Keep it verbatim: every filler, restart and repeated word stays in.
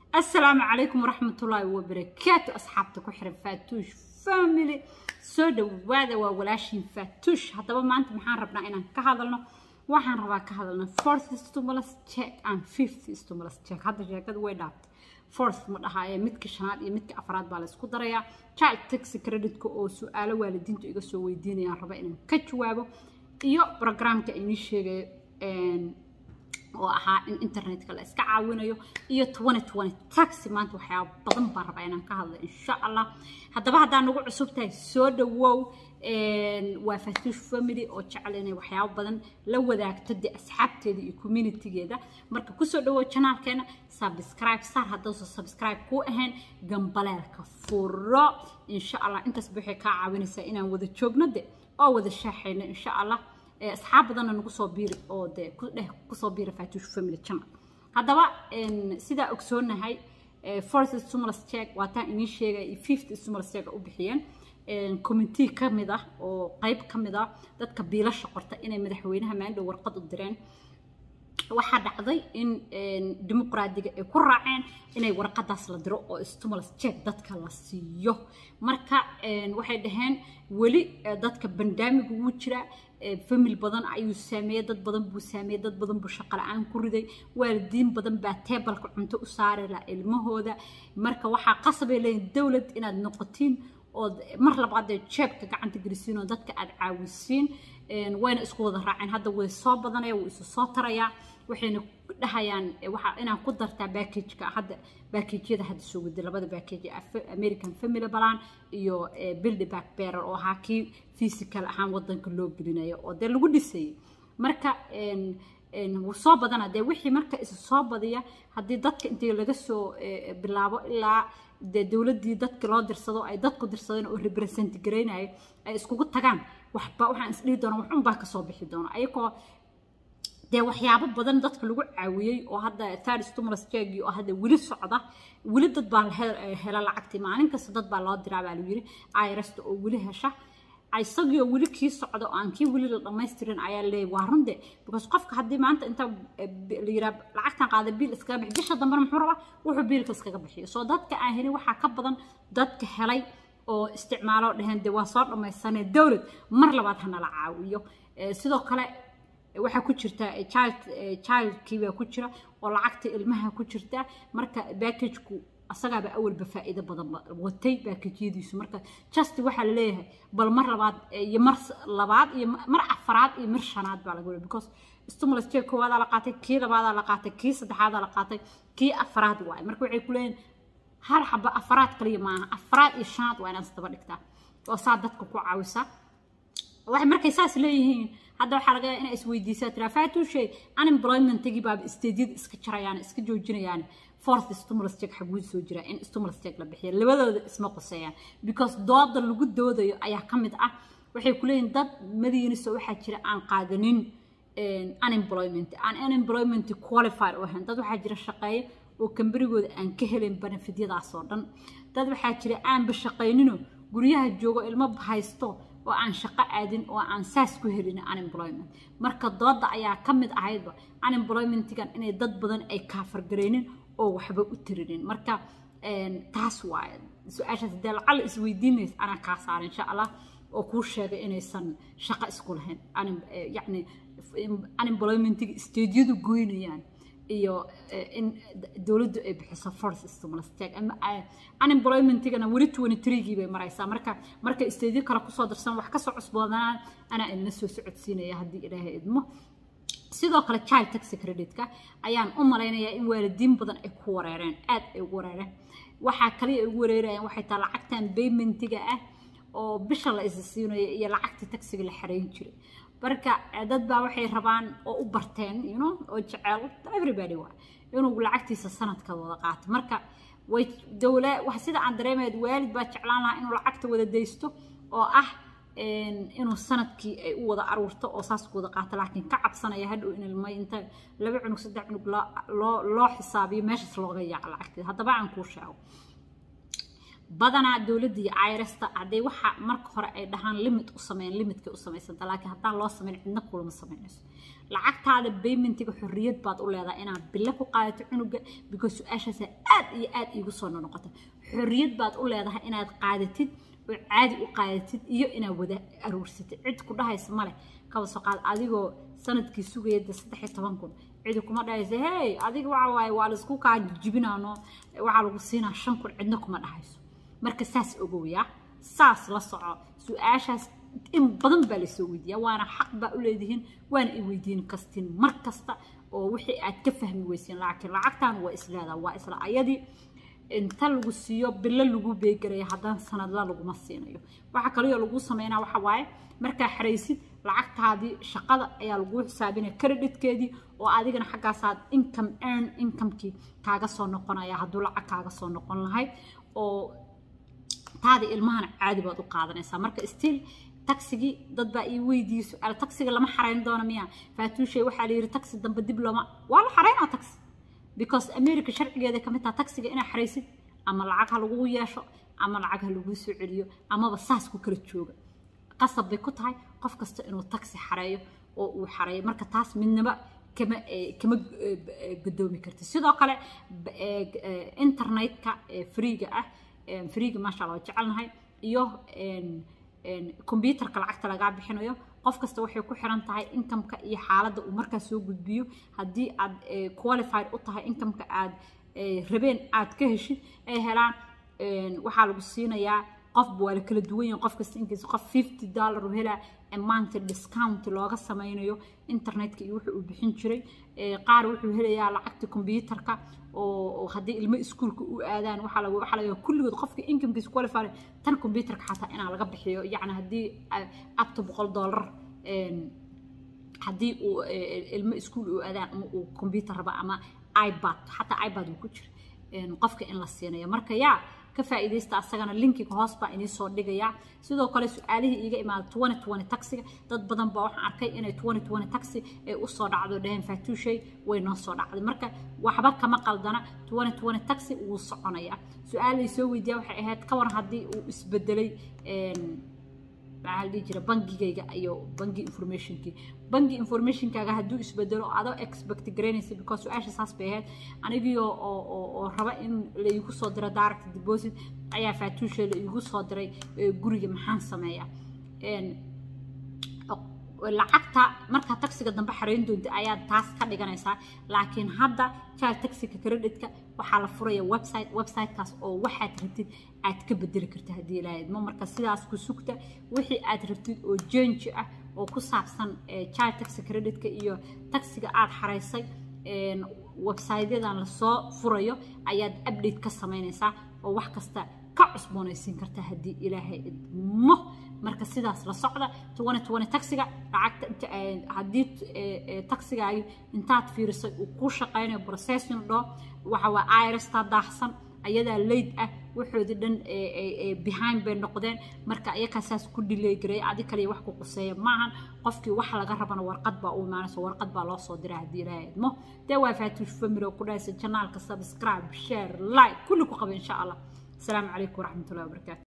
السلام عليكم ورحمة الله وبركاته أصحابتك وحرم فاتوش فاميلي سودو وهذا وولاشين فاتوش هذا ما أنت محان ربنا إنا كهذلنا وحان ربا كهذلنا fourth stimulus check and fifth stimulus check هذا جاكد ويدات fourth مرة هاي متك شهاد متك أفراد بالسكو دريا child tax credit كو أو سؤال والدين تو إيجا سو ويديني يا ربا إنا كجوابه iyo barnaamijka inii sheegay een oo ahaa in internetka la iska caawinayo iyo twenty twenty tax maanta waxyaabo badan baan rabaa inaan ka hadlo insha Allah hadaba hadaan ugu cusub tahay soo dhawow een waa Fatush family oo jecel inay waxyaabo badan la wadaagto dad asxaabteeda iyo communitygeeda marka ku soo dhawow channelkeena subscribe sar haddii soo subscribe ku ahaan gambaleelka furo insha Allah intaas bixi ka caawinaysa inaan wada joogno oo wada shaaxayna insha Allah asxaab badan nagu soo biir oo de ku dhex ku soo biir Fatush family channel hadaba in sida ogsoonahay fourth stimulus check waa taan inii sheegay fifth stimulus check u bixiyeen in committee kamid ah oo qayb kamid ah dadka biilasha qorta inay madaxweynaha maandhow warqad u direen waxa dhacday in dimuqraadiga ay ku raaceen inay warqadaas la diro oo stimulus check dadka la siiyo marka waxay dhaheen wali dadka bandamiga ugu jira family badan ayuu saameeyay dad badan buu saameeyay dad badan buu shaqo la'aan ku riday waalidiin badan baa table-ka cunto u saaray la ilmahooda marka waxa qasab ay leeyihiin dawlad inaad noqotiin oo mar labaad jeebka gacanta gelisiin oo dadka aad caawisiin een wayna isku wada raaceen hadda way soo badanay way isu soo taraya waxayna dhahayaan waxa inaan ku dartaa package-ka hadda package-yada hadda soo waday labada package American Family Plan iyo Build Back Better oo haakii physical ahaan wadanka loo gelinayo oo de lagu dhisay marka een een soo badana de wixii marka is soo badiya hadii dadka intii laga soo bilaabo ilaa de dawladii dadka loo dirsado ay dadku dirsadeen oo represent gareynay ay isku tagaan waxba waxaan isdii doona wax un baa ka soo bixi doona ayagoo de waxyaabo badan dadka lagu caawiyay oo hadda third stimulus check oo hadda wili socda wili dad baa hela lacagti maalin kasta dad baa loo diraa baa lagu yiri ay rasto oo wili hesha ay sagiyo wili kii socdo aan kii wili la dhameystirin ayaa leey waa runde because qofka hadii maanta inta la yiraahdo lacagtan qaada biil iska bixi bisha dambe muxuu rabaa wuxuu biilka iskaga bixiyo soo dadka aan helin waxa ka badan dadka helay oo isticmaalo dhahan de waa soo dhameysanay dawlad mar labaad hana la caawiyo sidoo kale waxa ku jirta child child kiiba ku jira oo lacagta ilmaha ku jirta marka package-ku asagaaba awalba faa'iido badan watay package-yadiisu marka just waxa la leeyahay bal mar labaad iyo mar labaad iyo mar afraad iyo mar shanaad baa lagu leeyahay because stimulus check koowaad la qaatay kii labaad la qaatay kii saddexaad la qaatay kii afraad waay marka waxay ku leeyihiin hal xaba afraad kaliya maaha afraad iyo shanaad waa inaad daba dhigtaa oo saa dadka ku caawisa waxa markay saas leeyihiin hadda waxa laga yaabaa in is weydiisaa tira Fatush unemployment-gii baa isteediyad iska jarayaan iska joojinayaan fourth stimulus check xaguud soo jira in stimulus check la bixiyo labadooda isma qoseeyaan because dooda lagu doodayo ayaa kamid ah waxay ku leeyihiin dad madiiniso waxa jira aan qaadanin unemployment aan unemployment qualified oo ahaan dad waxa jira shaqeeyo oo kambarigooda aan ka helin benefit-yadaas oo dhan dad waxa jira aan ba shaqeynino guriyaha joogo ilmo haysto oo aan shaqo aadin oo aan saas ku helin unemployment marka dooda ayaa kamid ahaydba unemployment-gan inay dad badan ay ka fargareeyeen oo waxba u tirinin marka een taas waa su'aashaas dal cal is weydiinaysa ana ka saar insha Allah oo ku sheegay inaysan shaqo isku lahayn aan yaani unemployment-ga isteediyadu goynayaan iyo in dawladdu ay bixiso fourth stimulus check ama unemployment-gana wali twenty-three-gii bay maraysaa marka marka isteediyo kala ku soo darsan wax ka soo cusboonaan ana in soo socodsiinaya hadii Ilaahay idmo sidoo kale child tax credit-ka ayaan u maleynayaa in waalidiin badan ay ku wareereen aad ay ugu wareereen waxa kale ay ugu wareerayaan waxay taa lacagtan payment-ga ah oo bisha la isisiinayo iyo lacagta taxiga la xareyn jiray marka dad baa waxay rabaan oo u barteen you know oo jecel everybody waa inuu lacagtiisa sanadka wada qaato marka way dawlad wax sida aan dareemeed waalid baa jeclaan lahaa inuu lacagta wada deysto oo ah inuu sanadkii ay u wada aruurto oo saas ku wada qaato laakiin ka cabsanaya hadhow in ilmo inta laba cunug saddex cunug loo loo xisaabiyo meeshaas looga yaac lacagta hadaba aan ku sheego بدنا دولة دي عيرستا عدي وح مرك هراء دهان ليميت أسمين ليميت كأسمين لكن حتى الله سمين عندنا كل مسمينس لعقت هذا بيمن تيجي حرية بعض أقول هذا أنا بالله وقاعد عنق بيقول أشياء آد آد يقصون نقطة حرية بعض أقول هذا أنا قاعدتي وعادي وقاعدتي إيو أنا وده أروسيت عد كلها يسمله كوس قال أديكو سنة كيسوق يد صدق تبانكم عدكم ما دايس هاي أديكو وعواي والسكو قاعد جبنا أنا وعلى قصينا عشان كل عندكم ما دايس marka saas ogowiya saas la soco su'aashaas in badan baa la soo weydiiyaa waana xaq baa u leedihiin waana i weydiin kastin mar kasta oo wixii aad ka fahmi weyseen laakiin lacagtan waa isleedaa waa isla ayadii inta lagu siiyo bilo lagu beegaray haddaan sanad la lagu ma siinayo waxa kale oo lagu sameeynaa waxa waaye marka xareysid lacagtaadii shaqada ayaa lagu xisaabinaa creditkeedii oo adigana xaggaasaad income earn income-kii kaaga soo noqonaya hadduu lacag kaaga soo noqon lahayd oo هذا المهن عادي بعض قاعدنا إنسان مركز ستيل تاكسي ضد بقى ويدي سؤال تاكسي لما حرين دونا مياه فاتو شيء وحالي تاكسي ضد بالدبلومة ولا حرين على تاكسي because أمريكا شرقية هذا كمان تاكسي أنا حريسي أما العقها لغوية شو أما العقها لغوي سعودية أما بساس كوكرت شوق قصب بكتها قف كست إنه تاكسي حرايه وحرايه مركز تاس من بقى كما كما قدومي كرت السيدة قال إنترنت كفريجة فريق ما شاء الله جعلنا هاي إيوه إن إن كمبيوتر كالعكس لقى بحنويه قف كستوحي كحرن تاعي إنكم كأي حالة ومركز سوق بيو هدي عد كواليفايد قطها إنكم كعد ربين عد كهشي هلا وحالو بالصينة يا قف بولا كل دوين قف كستنكس قف خمسين دولار وهلا أمانة الديسكاونت اللي هذا سماينيو إنترنت كيوح وبحين شري قارو وهلا يا لعكت كمبيوتر كا وهدي الماء سكول كأذان وحلا وحلا كل جد قف إنكم كيس كواليفايد تن كمبيوتر حتى أنا على قبل حيو يعني هدي أكتب بقول دولار هدي الماء سكول وأذان وكمبيوتر بقى أما آيباد حتى آيباد وكتير قفك إن للصينية مركا يا كفائدة استعصقنا اللينك كهاس بقى إني صور دقيقة سيدو قال سؤاله يجي إما تواني تواني تاكسي ضد بدن بوح عركي إنه تواني تواني تاكسي وصار عدو دهن فاتو شيء وينصر عدو مركا وحبك كما قلدنا تواني تواني تاكسي وصعنا يا سؤال يسوي دي وحيهات كور هدي وإسبدلي معالي جرا بنجي جيجا أيو بنجي إنفورميشن كي بنجي إنفورميشن كاجا هدو إسبدلوا عدو إكسبكت جرينيسي because وعاش أساس بهاد أنا جيو أو أو ربع إن اللي يجو صادرة دايركت ديبوزيت أيا فاتوش اللي يجو صادرة جوري محن سمايا إن lacagta marka taxiga dambe xareyn doonta ayaa taas ka dhiganaysa laakiin hadda jaal taxiga credit-ka waxa la furaya website website kaas oo waxaad rabtid aad ka bedeli kartaa hadii ilaahay ma marka sidaas ku sugta wixii aad rabtid oo change ah oo ku saabsan jaal taxiga credit-ka iyo taxiga aad xareysay een website-yadan la soo furayo ayaad update ka sameynaysaa oo wax kasta ka cusboonaysiin kartaa hadii ilaahay idmo marka sidaas la socda toban toban taxiga lacagta hadii taxiga intaad fiirisay uu ku shaqeynayo processing do waxa waa iris ta daahsan ayada lead ah wuxuu dhan behind bay noqdeen marka ayaka saas ku delay garay adi kale wax ku quseeyo maahan qofkii wax laga rabana warqad baa uu imaanayso warqad baa loo soo diray hadii raadmo taa waa faatush family ku dhaasay channelka subscribe share like kullu ku qaba insha Allah السلام عليكم ورحمة الله وبركاته.